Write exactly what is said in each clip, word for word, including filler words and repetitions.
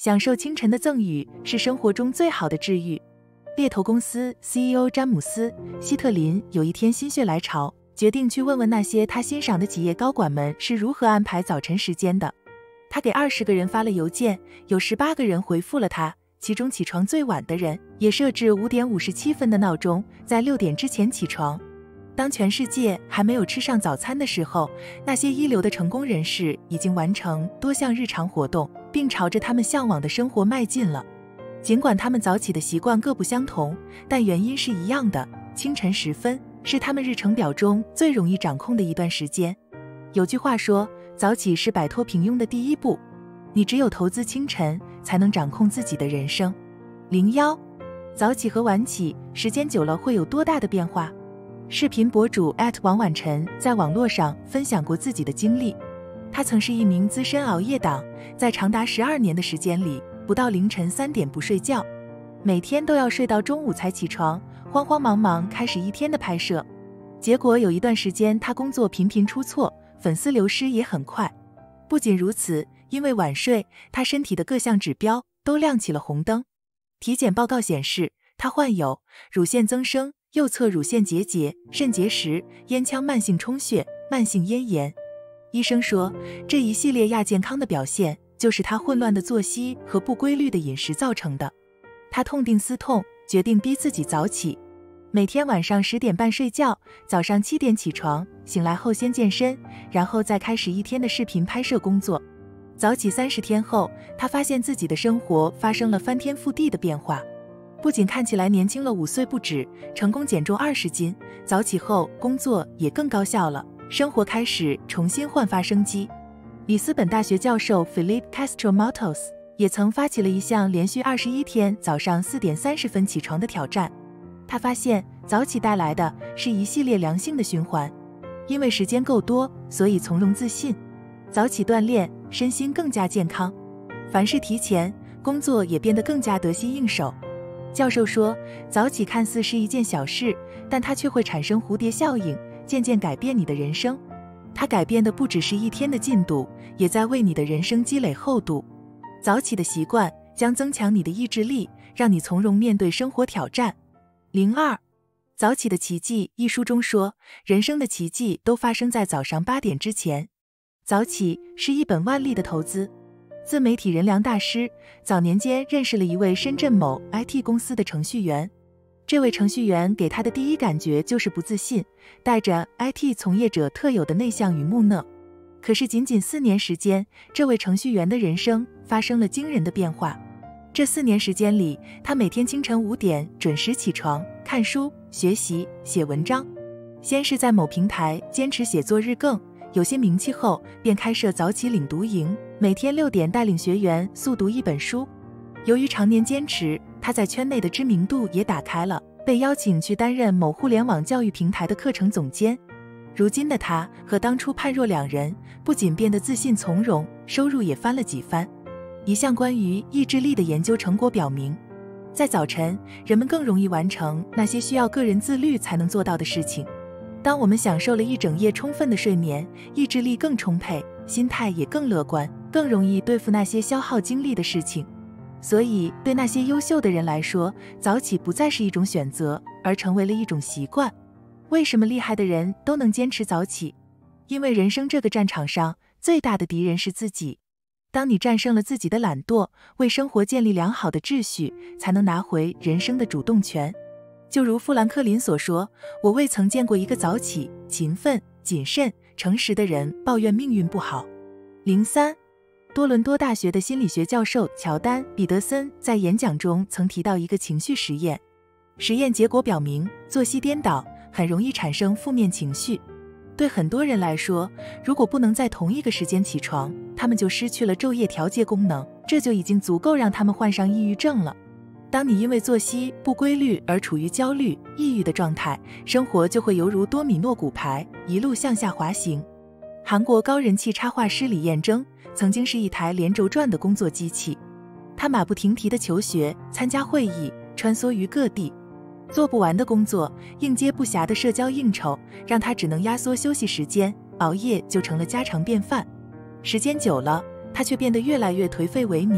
享受清晨的赠予是生活中最好的治愈。猎头公司 C E O 詹姆斯·希特林有一天心血来潮，决定去问问那些他欣赏的企业高管们是如何安排早晨时间的。他给二十个人发了邮件，有十八个人回复了他，其中起床最晚的人也设置五点五十七分的闹钟，在六点之前起床。当全世界还没有吃上早餐的时候，那些一流的成功人士已经完成多项日常活动，并朝着他们向往的生活迈进了。尽管他们早起的习惯各不相同，但原因是一样的，清晨时分是他们日程表中最容易掌控的一段时间。有句话说，早起是摆脱平庸的第一步，你只有投资清晨，才能掌控自己的人生。零一，早起和晚起，时间久了会有多大的变化？视频博主王婉晨在网络上分享过自己的经历。他曾是一名资深熬夜党，在长达十二年的时间里，不到凌晨三点不睡觉，每天都要睡到中午才起床，慌慌忙忙开始一天的拍摄。结果有一段时间他工作频频出错，粉丝流失也很快。不仅如此，因为晚睡，他身体的各项指标都亮起了红灯。体检报告显示，他患有乳腺增生、右侧乳腺结节、肾结石、咽腔慢性充血、慢性咽炎。医生说，这一系列亚健康的表现就是他混乱的作息和不规律的饮食造成的。他痛定思痛，决定逼自己早起，每天晚上十点半睡觉，早上七点起床，醒来后先健身，然后再开始一天的视频拍摄工作。早起三十天后，他发现自己的生活发生了翻天覆地的变化，不仅看起来年轻了五岁不止，成功减重二十斤，早起后工作也更高效了，生活开始重新焕发生机。里斯本大学教授 Philip Castro Matos 也曾发起了一项连续二十一天早上四点三十分起床的挑战。他发现早起带来的是一系列良性的循环，因为时间够多，所以从容自信。早起锻炼，身心更加健康。凡事提前，工作也变得更加得心应手。教授说，早起看似是一件小事，但它却会产生蝴蝶效应，渐渐改变你的人生。它改变的不只是一天的进度，也在为你的人生积累厚度。早起的习惯将增强你的意志力，让你从容面对生活挑战。零二，早起的奇迹一书中说，人生的奇迹都发生在早上八点之前。早起是一本万利的投资。自媒体人梁大师早年间认识了一位深圳某 I T 公司的程序员，这位程序员给他的第一感觉就是不自信，带着 I T 从业者特有的内向与木讷。可是仅仅四年时间，这位程序员的人生发生了惊人的变化。这四年时间里，他每天清晨五点准时起床，看书、学习、写文章。先是在某平台坚持写作日更，有些名气后，便开设早起领读营，每天六点带领学员速读一本书。由于常年坚持，他在圈内的知名度也打开了，被邀请去担任某互联网教育平台的课程总监。如今的他和当初判若两人，不仅变得自信从容，收入也翻了几番。一项关于意志力的研究成果表明，在早晨，人们更容易完成那些需要个人自律才能做到的事情。当我们享受了一整夜充分的睡眠，意志力更充沛，心态也更乐观，更容易对付那些消耗精力的事情。所以，对那些优秀的人来说，早起不再是一种选择，而成为了一种习惯。为什么厉害的人都能坚持早起？因为人生这个战场上，最大的敌人是自己。当你战胜了自己的懒惰，为生活建立良好的秩序，才能拿回人生的主动权。就如富兰克林所说，我未曾见过一个早起、勤奋、谨慎、诚实的人抱怨命运不好。零三，多伦多大学的心理学教授乔丹·彼得森在演讲中曾提到一个情绪实验。实验结果表明，作息颠倒很容易产生负面情绪。对很多人来说，如果不能在同一个时间起床，他们就失去了昼夜调节功能，这就已经足够让他们患上抑郁症了。当你因为作息不规律而处于焦虑、抑郁的状态，生活就会犹如多米诺骨牌，一路向下滑行。韩国高人气插画师李彦征曾经是一台连轴转的工作机器，他马不停蹄地求学、参加会议，穿梭于各地。做不完的工作，应接不暇的社交应酬，让他只能压缩休息时间，熬夜就成了家常便饭。时间久了，他却变得越来越颓废萎靡，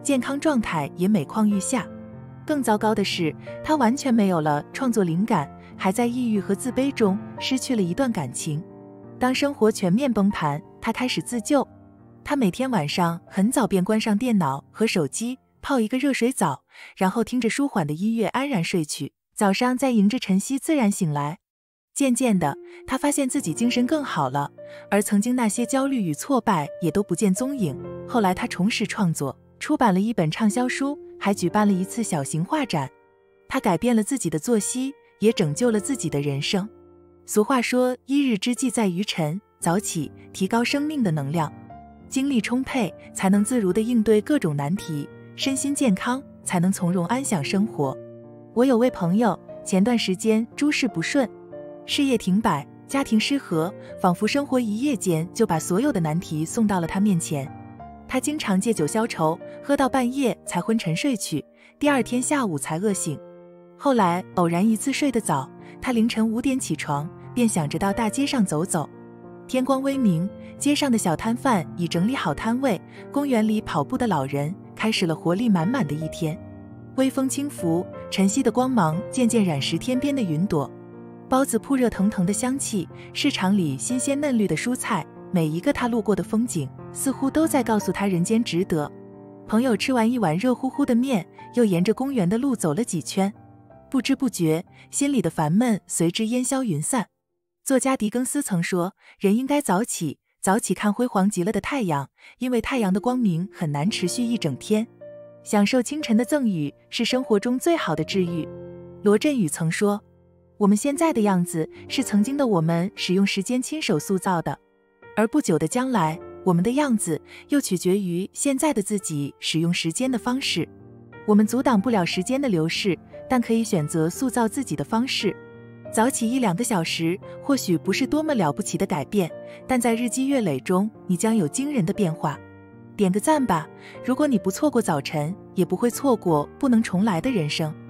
健康状态也每况愈下。更糟糕的是，他完全没有了创作灵感，还在抑郁和自卑中失去了一段感情。当生活全面崩盘，他开始自救。他每天晚上很早便关上电脑和手机，泡一个热水澡，然后听着舒缓的音乐安然睡去，早上再迎着晨曦自然醒来。渐渐的，他发现自己精神更好了，而曾经那些焦虑与挫败也都不见踪影。后来他重拾创作，出版了一本畅销书，还举办了一次小型画展。他改变了自己的作息，也拯救了自己的人生。俗话说，一日之计在于晨，早起提高生命的能量，精力充沛才能自如地应对各种难题，身心健康才能从容安享生活。我有位朋友，前段时间诸事不顺，事业停摆，家庭失和，仿佛生活一夜间就把所有的难题送到了他面前。他经常借酒消愁，喝到半夜才昏沉睡去，第二天下午才饿醒。后来偶然一次睡得早，他凌晨五点起床，便想着到大街上走走。天光微明，街上的小摊贩已整理好摊位，公园里跑步的老人开始了活力满满的一天。微风轻拂，晨曦的光芒渐渐染湿天边的云朵。包子铺热腾腾的香气，市场里新鲜嫩绿的蔬菜，每一个他路过的风景，似乎都在告诉他人间值得。朋友吃完一碗热乎乎的面，又沿着公园的路走了几圈，不知不觉，心里的烦闷随之烟消云散。作家狄更斯曾说，人应该早起，早起看辉煌极了的太阳，因为太阳的光明很难持续一整天。享受清晨的赠予是生活中最好的治愈。罗振宇曾说，我们现在的样子是曾经的我们使用时间亲手塑造的，而不久的将来，我们的样子又取决于现在的自己使用时间的方式。我们阻挡不了时间的流逝，但可以选择塑造自己的方式。早起一两个小时，或许不是多么了不起的改变，但在日积月累中，你将有惊人的变化。点个赞吧，如果你不错过早晨，也不会错过不能重来的人生。